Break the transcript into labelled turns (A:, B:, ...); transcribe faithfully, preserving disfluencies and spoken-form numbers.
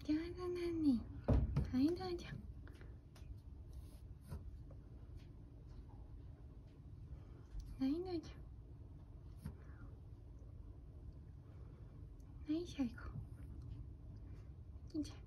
A: 上手だね。はい、どうぞ。はい、どうぞ。はい、最後。いいじゃん。